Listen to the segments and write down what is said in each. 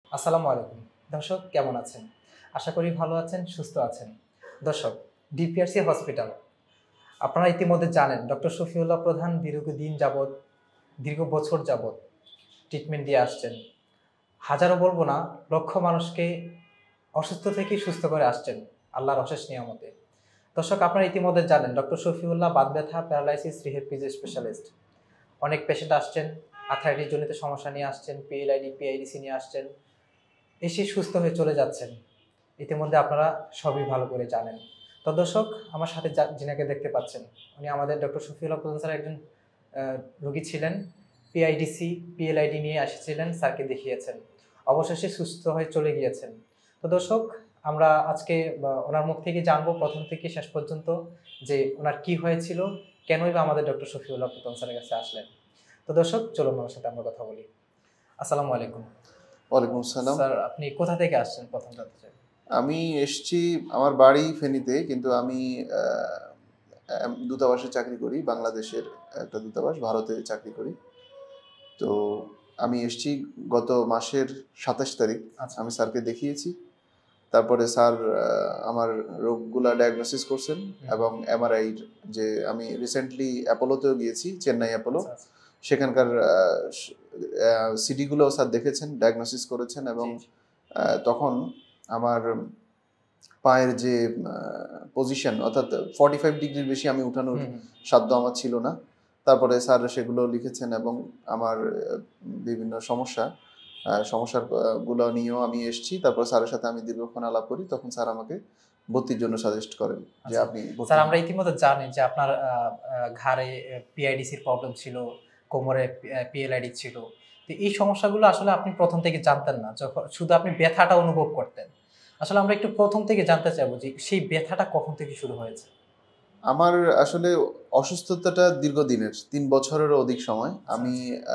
আসসালামু আলাইকুম। দর্শক কেমন আছেন? আশা করি ভালো আছেন, সুস্থ আছেন। দর্শক, ডিপিআরসি হসপিটাল। আপনারা ইতিমধ্যে জানেন ডক্টর শফিউল্লাহ প্রধান দীর্ঘদিন যাবৎ, দীর্ঘ বছর যাবৎ ট্রিটমেন্ট দিয়ে আসছেন। হাজারো বলবো না, লক্ষ মানুষকে অসুস্থ থেকে সুস্থ করে আসছেন আল্লাহর অশেষ নিয়ামতে। দর্শক, আপনারা ইতিমধ্যে জানেন ডক্টর শফিউল্লাহ বাত ব্যথা, প্যারালাইসিস, রিহ্যাব স্পেশালিস্ট। অনেক পেশেন্ট আসছেন, আর্থ্রাইটিস জনিত সমস্যা নিয়ে আসছেন, পিএলআইডি, পিআইডিসি নিয়ে আসছেন। এসে সুস্থ হয়ে চলে যাচ্ছেন। ইতিমধ্যে আপনারা সবই ভালো করে জানেন। তো দর্শক, আমার সাথে যিনাকে দেখতে পাচ্ছেন, উনি আমাদের ডক্টর শফিউল্লাহ প্রধান স্যার একজন রোগী ছিলেন। পিআইডিসি, পিএলআইডি নিয়ে এসেছিলেন, স্যারকে দেখিয়েছেন, অবশেষে সুস্থ হয়ে চলে গিয়েছেন। তো দর্শক, আমরা আজকে ওনার মুখ থেকে জানবো প্রথম থেকে শেষ পর্যন্ত যে ওনার কি হয়েছিল, কেনই বা আমাদের ডক্টর শফিউল্লাহ প্রধান স্যারের কাছে আসলেন। তো দর্শক, চলুন ওনার সাথে আমরা কথা বলি। আসসালামু আলাইকুম। ওয়ালাইকুম আসসালাম। স্যার, আপনি কোথা থেকে আসছেন প্রথম জানতে চাই? আমি এসছি, আমার বাড়ি ফেনীতে, কিন্তু আমি দূতাবাসে চাকরি করি। বাংলাদেশের একটা দূতাবাস, ভারতে চাকরি করি। তো আমি এসছি গত মাসের 27 তারিখ। আমি স্যারকে দেখিয়েছি। তারপরে স্যার আমার রোগগুলা ডায়াগনোসিস করছেন এবং এমআরআই, যে আমি রিসেন্টলি অ্যাপোলোতেও গিয়েছি, চেন্নাই অ্যাপোলো, সেখানকার সিডিগুলো স্যার দেখেছেন, ডায়াগনোসিস করেছেন। এবং তখন আমার পায়ের যে পজিশন, অর্থাৎ 45 ডিগ্রির বেশি আমি উঠানোর সাধ্য আমার ছিল না। তারপরে স্যার সেগুলো লিখেছেন এবং আমার বিভিন্ন সমস্যার গুলো নিয়েও আমি এসেছি। তারপর স্যারের সাথে আমি দীর্ঘক্ষণ আলাপ করি। তখন স্যার আমাকে ভর্তির জন্য সাজেস্ট করেন যে আপনি। স্যার, আমরা ইতিমধ্যে জানি যে আপনার ঘাড়ে পিআইডিসির প্রবলেম ছিল, কোমরে পিএলআইডি ছিল। তো এই সমস্যাগুলো আসলে আপনি প্রথম থেকে জানতেন না, যখন শুধু আপনি ব্যথাটা অনুভব করতেন। আসলে আমরা একটু প্রথম থেকে জানতে চাইবো যে সেই ব্যথাটা কখন থেকে শুরু হয়েছে? আমার আসলে অসুস্থতাটা দীর্ঘদিনের, 3 বছরেরও অধিক সময়। আমি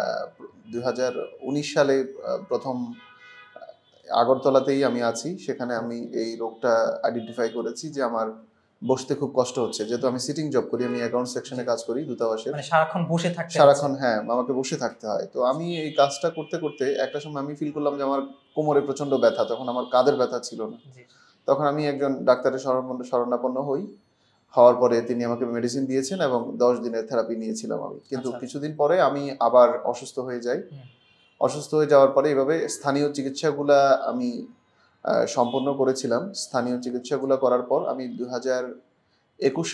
2019 সালে প্রথম আগরতলাতেই আমি আছি। সেখানে আমি এই রোগটা আইডেন্টিফাই করেছি যে আমার বসতে খুব কষ্ট হচ্ছে। যেহেতু আমি সিটিং জব করি, আমি অ্যাকাউন্ট সেকশনে কাজ করি দূতাবাসের। মানে সারাক্ষণ বসে থাকতে সারাক্ষণ, হ্যাঁ, আমাকে বসে থাকতে হয়। তো আমি এই কাজটা করতে করতে একটা সময় আমি ফিল করলাম যে আমার কোমরে প্রচন্ড ব্যথা। তখন আমার কাঁধের ব্যথা ছিল না। তখন আমি একজন ডাক্তারের শরণাপন্ন হওয়ার পরে তিনি আমাকে মেডিসিন দিয়েছেন এবং 10 দিনের থেরাপি নিয়েছিলাম আমি। কিন্তু কিছুদিন পরে আমি আবার অসুস্থ হয়ে যাই। অসুস্থ হয়ে যাওয়ার পরে এইভাবে স্থানীয় চিকিৎসাগুলা আমি সম্পন্ন করেছিলাম। স্থানীয় চিকিৎসাগুলো করার পর আমি 2021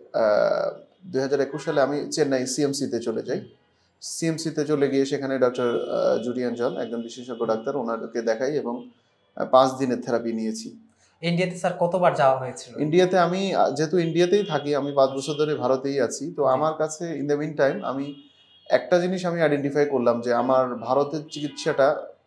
সালে আমি চেন্নাই সিএমসিতে চলে যাই। সিএমসিতে চলে গিয়ে সেখানে ডক্টর জুরিয়াঞ্জন, একজন বিশেষজ্ঞ ডাক্তার, ওনাকে দেখাই এবং 5 দিনের থেরাপি নিয়েছি। ইন্ডিয়াতে স্যার কতবার যাওয়া হয়েছিল? ইন্ডিয়াতে আমি, যেহেতু ইন্ডিয়াতেই থাকি, আমি 5 বছর ধরে ভারতেই আছি। তো আমার কাছে ইন দ্য মিন টাইম আমি একটা জিনিস আমি আইডেন্টিফাই করলাম যে আমার ভারতের চিকিৎসাটা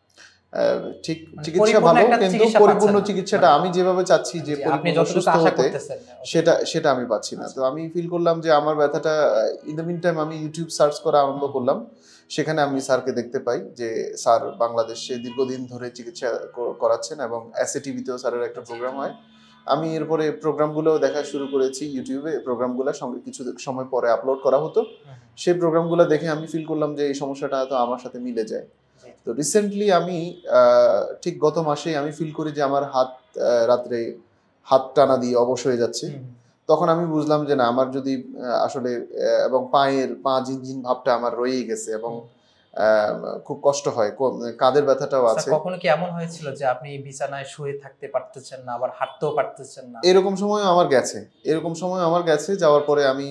ঠিক চিকিৎসা ভালো, কিন্তু পরিপূর্ণ চিকিৎসাটা আমি যেভাবে চাচ্ছি যে পরিপূর্ণ সুস্থ হতে, সেটা আমি পাচ্ছি না। তো আমি ফিল করলাম যে আমার ব্যথাটা, ইন দ্য মিন টাইম আমি ইউটিউব সার্চ করা আরম্ভ করলাম। সেখানে আমি স্যারকে দেখতে পাই যে স্যার বাংলাদেশে দীর্ঘদিন ধরে চিকিৎসা করাচ্ছেন এবং এসএটিভিতেও স্যারের একটা প্রোগ্রাম হয়। আমি এরপরে প্রোগ্রামগুলো দেখা শুরু করেছি ইউটিউবে। প্রোগ্রামগুলো সঙ্গে কিছু সময় পরে আপলোড করা হতো। সেই প্রোগ্রামগুলো দেখে আমি ফিল করলাম যে এই সমস্যাটা তো আমার সাথে মিলে যায়। তো রিসেন্টলি আমি ঠিক গত মাসেই আমি ফিল করি যে আমার রাত্রে হাত টানা দিয়ে অবশ হয়ে যাচ্ছে। তখন আমি বুঝলাম যে না, আমার যদি আসলে, এবং পা ঝিনঝিন ভাবটা আমার রয়েই গেছে এবং খুব কষ্ট হয়, কাঁধের ব্যথাটাও আছে। কখনো কি এমন হয়েছিল যে আপনি বিছানায় শুয়ে থাকতে পারতেছেন না, আবার হাঁটতেও পারতেছেন না? এরকম সময় আমার গেছে। যাওয়ার পরে আমি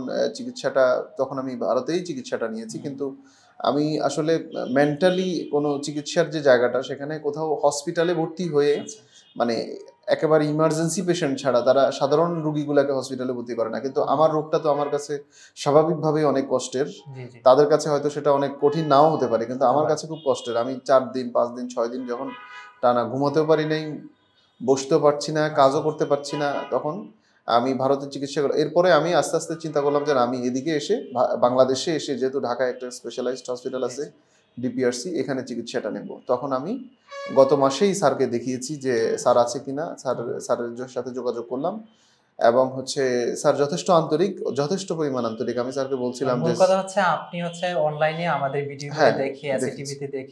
তখন আমি ভারতেই চিকিৎসাটা নিয়েছি। কিন্তু আমি আসলে মেন্টালি কোনো চিকিৎসার যে জায়গাটা, সেখানে কোথাও হসপিটালে ভর্তি হয়ে, মানে একেবারে ইমার্জেন্সি পেশেন্ট ছাড়া তারা সাধারণ রোগীগুলোকে হসপিটালে ভর্তি করে না। কিন্তু আমার রোগটা তো আমার কাছে স্বাভাবিকভাবেই অনেক কষ্টের। তাদের কাছে হয়তো সেটা অনেক কঠিন নাও হতে পারে, কিন্তু আমার কাছে খুব কষ্টের। আমি 4 দিন, 5 দিন, 6 দিন যখন টানা ঘুমাতেও পারি নাই, বসতেও পারছি না, কাজও করতে পারছি না, তখন আমি ভারতের চিকিৎসা করলাম। এরপরে আমি আস্তে আস্তে চিন্তা করলাম যে আমি এদিকে এসে, বাংলাদেশে এসে, যেহেতু ঢাকায় একটা স্পেশালাইজড হসপিটাল আছে ডিপিআরসি, এখানে চিকিৎসাটা নেব। তখন আমি গত মাসেই স্যারকে দেখিয়েছি যে স্যার আছে কিনা। স্যারের সাথে যোগাযোগ করলাম এবং স্যার যথেষ্ট পরিমাণ আন্তরিক। আমি স্যারকে বলছিলাম যে কথা হচ্ছে আপনি অনলাইনে আমাদের ভিডিওগুলো দেখে, এসএটিভিতে দেখে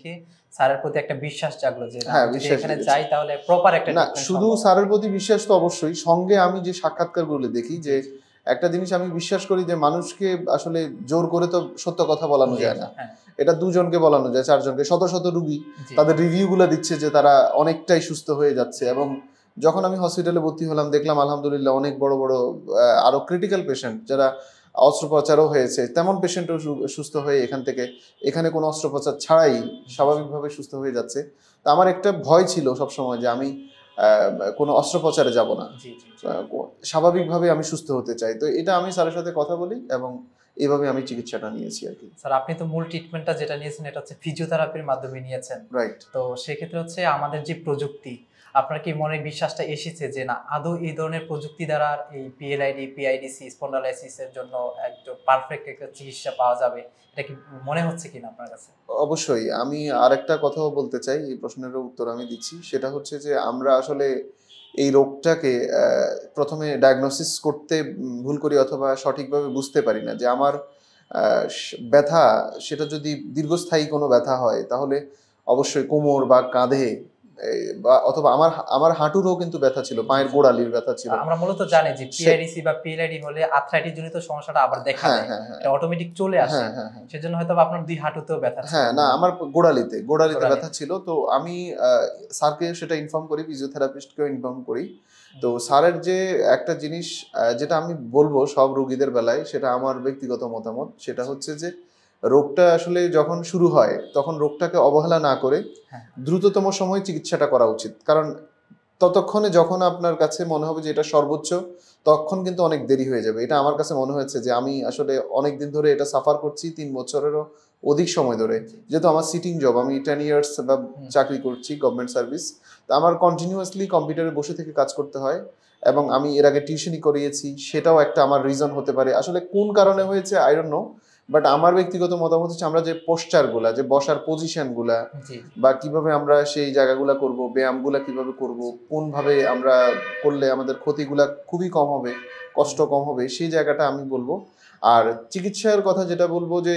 স্যারের প্রতি একটা বিশ্বাস জাগলো যে হ্যাঁ, আমি যদি বিশ্বাস এখানে জেগেছে। যাই তাহলে প্রপার একটা না, ট্রিটমেন্ট শুধু সম্ভব। স্যারের প্রতি বিশ্বাস তো অবশ্যই, সঙ্গে আমি যে সাক্ষাৎকারগুলো দেখি যে একটা জিনিস আমি বিশ্বাস করি যে মানুষকে আসলে জোর করে তো সত্য কথা বলানো জি, যায় জি, না। হ্যাঁ, এটা দুজনকে বলানো যায়, চারজনকে, শত শত রুগী জি, তাদের রিভিউগুলো দিচ্ছে যে তারা অনেকটাই সুস্থ হয়ে যাচ্ছে। জি, এবং যখন আমি হসপিটালে ভর্তি হলাম দেখলাম আলহামদুলিল্লাহ অনেক বড় বড় আরো ক্রিটিক্যাল পেশেন্ট যারা অস্ত্রোপচারও হয়েছে তেমন পেশেন্টও সুস্থ হয়ে এখানে কোনো অস্ত্রোপচার ছাড়াই স্বাভাবিকভাবে সুস্থ হয়ে যাচ্ছে। তা আমার একটা ভয় ছিল সবসময় যে আমি কোনো অস্ত্রোপচারে যাব না, জি, জি, জি। স্বাভাবিকভাবে আমি সুস্থ হতে চাই। তো এটা আমি স্যারের সাথে কথা বলি এবং এইভাবে আমি চিকিৎসাটা নিয়েছি আর কি। স্যার আপনি তো মূল ট্রিটমেন্টটা যেটা নিয়েছেন এটা হচ্ছে ফিজিওথেরাপির মাধ্যমে নিয়েছেন। রাইট। তো সেক্ষেত্রে হচ্ছে আমাদের যে প্রযুক্তি, আপনার কি মনে বিশ্বাসটা এসেছে যে না আদৌ এই ধরনের প্রযুক্তি দ্বারা এই পিএলআইডি, পিআইডিসি, স্পন্ডালাইসিস এর জন্য একদম পারফেক্ট একটা চিকিৎসা পাওয়া যাবে? এটা কি মনে হচ্ছে কিনা আপনার কাছে? অবশ্যই আমি আরেকটা কথাও বলতে চাই, এই প্রশ্নেরও উত্তর আমি দিচ্ছি। সেটা হচ্ছে যে আমরা আসলে এই রোগটাকে প্রথমে ডায়াগনোসিস করতে ভুল করি অথবা সঠিকভাবে বুঝতে পারি না যে আমার ব্যথা সেটা যদি দীর্ঘস্থায়ী কোনো ব্যথা হয় তাহলে অবশ্যই কোমর বা কাঁধে বা অথবা আমার আমার হাঁটুরও কিন্তু ব্যথা ছিল, জি, পায়ের জি। গোড়ালির ব্যথা ছিল। আমরা মূলত জানি যে সে পিআইডিসি বা পিএলআইডি হলে আর্থ্রাইটিস জনিত সমস্যাটা আবার দেখা হ্যাঁ, দেয়। হ্যাঁ, হ্যাঁ, এটা অটোমেটিক চলে আসে। হ্যাঁ, হ্যাঁ, হ্যাঁ, সেজন্য হয়তোবা আপনার ২ হাঁটুতেও ব্যথা ছিল হ্যাঁ, না মূলত। আমার গোড়ালিতে গোড়ালিতে। ব্যথা ছিল। তো আমি স্যারকে সেটা ইনফর্ম করি, ফিজিওথেরাপিস্টকেও ইনফর্ম করি। তো স্যারের যে একটা জিনিস যেটা আমি বলবো সব রোগীদের বেলায়, সেটা আমার ব্যক্তিগত মতামত। সেটা হচ্ছে যে রোগটা আসলে যখন শুরু হয় তখন রোগটাকে অবহেলা না করে হ্যাঁ, দ্রুততম সময়ে চিকিৎসাটা করা উচিত। কারণ ততক্ষণে যখন আপনার কাছে মনে হবে যে এটা সর্বোচ্চ, তখন কিন্তু অনেক দেরি হয়ে যাবে। এটা আমার কাছে মনে হয়েছে যে আমি আসলে অনেকদিন ধরে এটা সাফার করছি, ৩ বছরেরও অধিক সময় ধরে। যেহেতু আমার সিটিং জব, আমি 10 ইয়ার্স বা চাকরি করছি গভর্নমেন্ট সার্ভিস। তো আমার কন্টিনিউয়াসলি কম্পিউটারে বসে থেকে কাজ করতে হয় এবং আমি এর আগে টিউশনি করিয়েছি, সেটাও একটা আমার রিজন হতে পারে। আসলে কোন কারণে হয়েছে আই ডোন্ট নো। বাট আমার ব্যক্তিগত মতামত হচ্ছে আমরা যে পোশ্চারগুলা, যে বসার পজিশনগুলা জি, বা কিভাবে আমরা সেই জায়গাগুলা করব, ব্যায়ামগুলা কিভাবে করব, কোনভাবে আমরা করলে আমাদের ক্ষতিগুলা খুবই কম হবে, কষ্ট কম হবে, সেই জায়গাটা আমি বলবো। আর চিকিৎসার কথা যেটা বলবো যে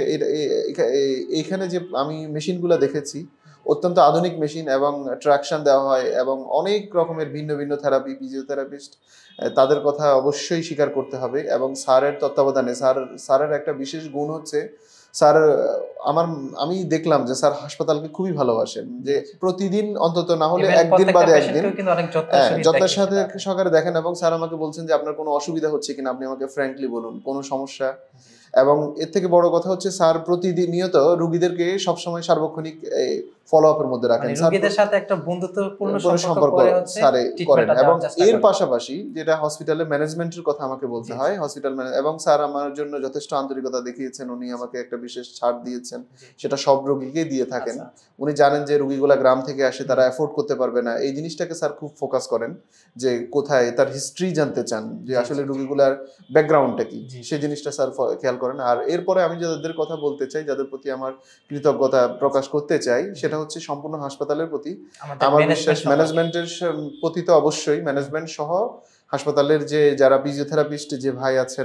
এইখানে যে আমি মেশিনগুলা দেখেছি অত্যন্ত আধুনিক মেশিন এবং ট্রাকশন দেওয়া হয় এবং অনেক রকমের ভিন্ন ভিন্ন থেরাপি, ফিজিওথেরাপিস্ট তাদের কথা অবশ্যই স্বীকার করতে হবে। এবং স্যারের তত্ত্বাবধানে স্যারের একটা বিশেষ গুণ হচ্ছে স্যার আমার আমি দেখলাম যে স্যার হাসপাতালকে খুবই ভালোবাসেন, যে প্রতিদিন অন্তত না হলে ইভেন একদিন প্রত্যেকটা বাদে একদিন পেশেন্টকেও কিন্তু অনেক যত্নের সহিত যত্নের দেখে সাথে সেটা। সহকারে দেখেন। এবং স্যার আমাকে বলছেন যে আপনার কোনো অসুবিধা হচ্ছে কিনা আপনি আমাকে ফ্র্যাঙ্কলি বলুন, কোনো সমস্যা। জি, এবং এর থেকে বড় কথা হচ্ছে স্যার প্রতিনিয়ত রুগীদেরকে সবসময় সার্বক্ষণিক ফলো আপের মধ্যে রাখেন। মানে স্যার রোগীদের সাথে একটা বন্ধুত্বপূর্ণ কোনো সম্পর্ক সম্পর্ক করে হচ্ছে স্যারে করেন। ট্রিটমেন্টটা এবং দেওয়ার চেষ্টা এর করেন। পাশাপাশি যেটা হসপিটালের ম্যানেজমেন্টের কথা আমাকে বলতে জি, হয়, হসপিটাল এবং স্যার আমার জন্য যথেষ্ট আন্তরিকতা দেখিয়েছেন। উনি আমাকে একটা বিশেষ ছাড় দিয়েছেন, জি। সেটা সব রোগীকেই দিয়ে থাকেন। আচ্ছা, আচ্ছা। উনি জানেন যে রোগীগুলা গ্রাম থেকে আসে, তারা অ্যাফোর্ড করতে পারবে না। এই জিনিসটাকে স্যার খুব ফোকাস করেন যে কোথায় তার হিস্ট্রি জানতে চান, যে জি, আসলে জি, রোগীগুলার ব্যাকগ্রাউন্ডটা কি, জি, সেই জিনিসটা স্যার খেয়াল করেন। আর এরপরে আমি যাদের কথা বলতে চাই, যাদের প্রতি আমার কৃতজ্ঞতা প্রকাশ করতে চাই, সেটা হচ্ছে সম্পূর্ণ হাসপাতালের প্রতি আমাদের আমার বিশ্বাস। ম্যানেজমেন্ট সম্পর্কে। ম্যানেজমেন্টের প্রতি তো অবশ্যই, ম্যানেজমেন্ট সহ হাসপাতালের যে যারা ফিজিওথেরাপিস্ট যে ভাই আছেন,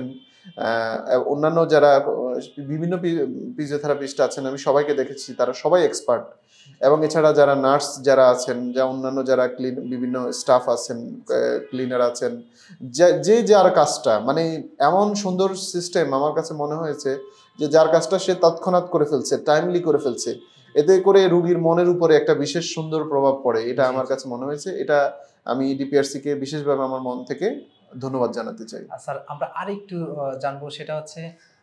অন্যান্য যারা বিভিন্ন ফিজিওথেরাপিস্ট আছেন, আমি সবাইকে দেখেছি, তারা সবাই এক্সপার্ট। এবং এছাড়া যারা নার্স যারা আছেন, যা অন্যান্য যারা বিভিন্ন স্টাফ আছেন, ক্লিনার আছেন, যে যার কাজটা মানে এমন সুন্দর সিস্টেম আমার কাছে মনে হয়েছে যে যার কাজটা সে তৎক্ষণাৎ করে ফেলছে, টাইমলি করে ফেলছে। এতে করে রোগীর মনের উপরে একটা বিশেষ সুন্দর প্রভাব পড়ে, এটা জি, আমার জি। কাছে মনে হয়েছে। এটা আমি ডিপিআরসি কে বিশেষভাবে আমার মন থেকে ধন্যবাদ জানাতে চাই। স্যার আমরা আরেকটু জানবো সেটা হচ্ছে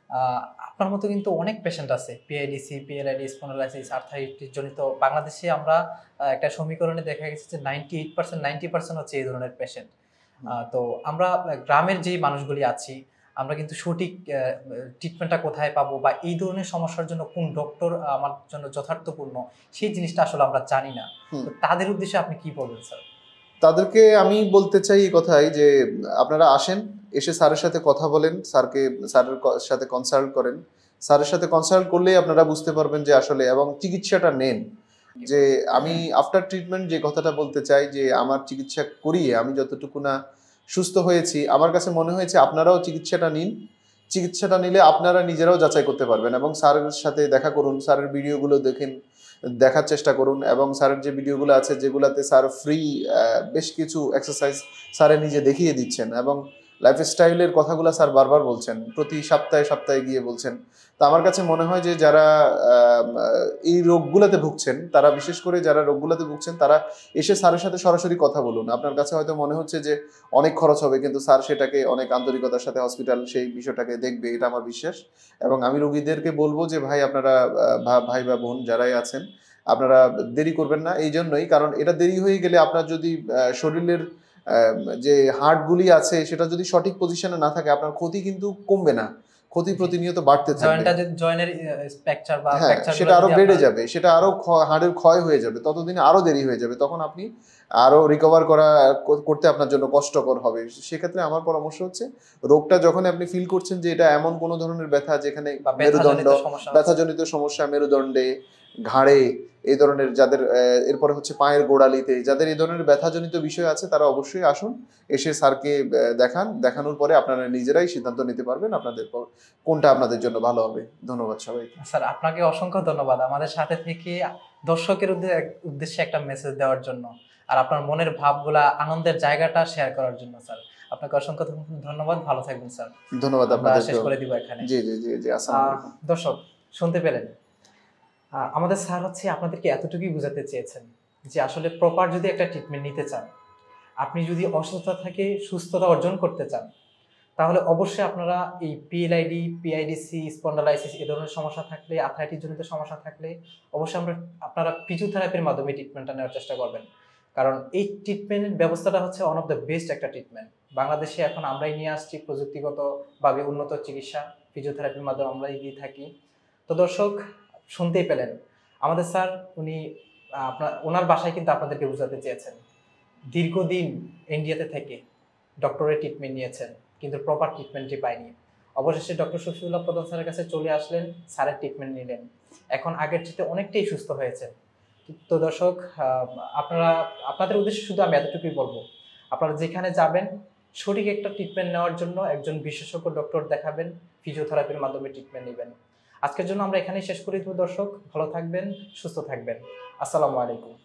আপনার মতো কিন্তু অনেক পেশেন্ট আছে পিআইডিসি, পিএলআইডি, স্পন্ডালাইসিস, আর্থ্রাইটিস জনিত। বাংলাদেশে আমরা একটা সমীকরণে দেখা গেছে যে 98% 90% হচ্ছে এই ধরনের পেশেন্ট। তো আমরা গ্রামের যেই মানুষগুলি আছি আমরা কিন্তু সঠিক ট্রিটমেন্টটা কোথায় পাবো বা এই ধরনের সমস্যার জন্য কোন ডক্টর আমার জন্য যথার্থপূর্ণ সেই জিনিসটা আসলে আমরা জানি না। তো তাদের উদ্দেশ্যে আপনি কি বলবেন স্যার? তাদেরকে আমি বলতে চাই এই কথাই যে আপনারা আসেন, এসে স্যারের সাথে কথা বলেন, স্যারের সাথে কনসাল্ট করেন। স্যারের সাথে কনসাল্ট করলেই আপনারা বুঝতে পারবেন যে আসলে, এবং চিকিৎসাটা নেন। যে আমি আফটার ট্রিটমেন্ট যে কথাটা বলতে চাই যে আমার চিকিৎসা করিয়ে আমি যতটুকু না সুস্থ হয়েছি, আমার কাছে মনে হয়েছে আপনারাও চিকিৎসাটা নিন। চিকিৎসাটা নিলে আপনারা নিজেরাও যাচাই করতে পারবেন এবং স্যারের সাথে দেখা করুন, স্যারের ভিডিওগুলো দেখেন, দেখার চেষ্টা করুন। এবং স্যারের যে ভিডিওগুলো আছে যেগুলাতে স্যার ফ্রি বেশ কিছু এক্সারসাইজ স্যারে নিজে দেখিয়ে দিচ্ছেন, এবং লাইফস্টাইলের কথাগুলো স্যার বারবার বলছেন, প্রতি সপ্তাহে সপ্তাহে গিয়ে বলছেন। তো আমার কাছে মনে হয় যে যারা এই রোগগুলোতে ভুগছেন, তারা বিশেষ করে যারা রোগগুলোতে ভুগছেন তারা এসে স্যারের সাথে সরাসরি কথা বলুন। আপনার কাছে হয়তো মনে হচ্ছে যে অনেক খরচ হবে, কিন্তু স্যার সেটাকে অনেক আন্তরিকতার সাথে হসপিটাল সেই বিষয়টাকে দেখবে, এটা আমার বিশ্বাস। এবং আমি রোগীদেরকে বলবো যে ভাই আপনারা ভাই বা বোন যারাই আছেন, আপনারা দেরি করবেন না। এই জন্যই, কারণ এটা দেরি হয়ে গেলে আপনার যদি শরীরের যে হাড়গুলি আছে সেটা যদি সঠিক পজিশনে না থাকে, আপনার ক্ষতি কিন্তু কমবে না, ক্ষতি প্রতিনিয়ত বাড়তে থাকবে। জয়েন্টের স্ট্রাকচার বা হ্যাঁ, সেটা আরো বেড়ে যাবে, সেটা আরো হাড়ের ক্ষয় হয়ে যাবে, ততদিনে আরো দেরি হয়ে যাবে, তখন আপনি আরো রিকভার করতে আপনার জন্য কষ্টকর হবে। সেক্ষেত্রে আমার পরামর্শ হচ্ছে, রোগটা যখন আপনি ফিল করছেন যে এটা এমন কোনো ধরনের ব্যথা যেখানে মেরুদণ্ড, ব্যথাজনিত সমস্যা মেরুদণ্ডে, ঘাড়ে, এই ধরনের যাদের, এরপরে হচ্ছে পায়ের গোড়ালিতে যাদের এই ধরনের ব্যথাজনিত বিষয় আছে, তারা অবশ্যই আসুন, এসে স্যারকে দেখানোর পরে আপনারা নিজেরাই সিদ্ধান্ত নিতে পারবেন আপনাদের কোনটা আপনাদের জন্য ভালো হবে। ধন্যবাদ সবাইকে। স্যার আপনাকে অসংখ্য ধন্যবাদ আমাদের সাথে থেকে দর্শকের উদ্দেশ্যে একটা মেসেজ দেওয়ার জন্য, আর আপনার মনের ভাবগুলা, আনন্দের জায়গাটা শেয়ার করার জন্য। স্যার আপনাকে অসংখ্য ধন্যবাদ, ভালো থাকবেন স্যার। ধন্যবাদ আপনাদের, শেষ করে দিব এখানে। জি জি জি জি। আসসালামু আলাইকুম। দর্শক শুনতে পেলেন, আমাদের স্যার হচ্ছে আপনাদেরকে এতটুকুই বোঝাতে চেয়েছেন যে আসলে প্রপার যদি একটা ট্রিটমেন্ট নিতে চান, আপনি যদি অসুস্থতা থেকে সুস্থতা অর্জন করতে চান, তাহলে অবশ্যই আপনারা এই পিএলআইডি, পিআইডিসি, স্পন্ডালাইসিস এই ধরনের সমস্যা থাকলে, আর্থ্রাইটিস জনিত সমস্যা থাকলে অবশ্যই আপনারা ফিজিওথেরাপির মাধ্যমে ট্রিটমেন্টটা নেওয়ার চেষ্টা করবেন। কারণ এই ট্রিটমেন্টের ব্যবস্থাটা হচ্ছে ওয়ান অফ দ্য বেস্ট একটা ট্রিটমেন্ট। বাংলাদেশে এখন আমরাই নিয়ে আসছি প্রযুক্তিগতভাবে উন্নত চিকিৎসা, ফিজিওথেরাপির মাধ্যমে আমরাই দিয়ে থাকি। তো দর্শক শুনতেই পেলেন, আমাদের স্যার উনি ওনার বাসায় কিন্তু আপনাদেরকে বোঝাতে চেয়েছেন, দীর্ঘদিন ইন্ডিয়াতে থেকে ডক্টরের ট্রিটমেন্ট নিয়েছেন কিন্তু প্রপার ট্রিটমেন্টই পাইনি। অবশেষে ডক্টর শফিউল্লাহ প্রধান স্যারের কাছে চলে আসলেন, স্যারের ট্রিটমেন্ট নিলেন, এখন আগের চেয়ে অনেকটাই সুস্থ হয়েছে। তো দর্শক আপনাদের উদ্দেশ্যে শুধু আমি এতটুকুই বলবো, আপনারা যেখানে যাবেন সঠিক একটা ট্রিটমেন্ট নেওয়ার জন্য একজন বিশেষজ্ঞ ডক্টর দেখাবেন, ফিজিওথেরাপির মাধ্যমে ট্রিটমেন্ট নেবেন। আজকের জন্য আমরা এখানেই শেষ করে দেব দর্শক, ভালো থাকবেন, সুস্থ থাকবেন। আসসালামু আলাইকুম।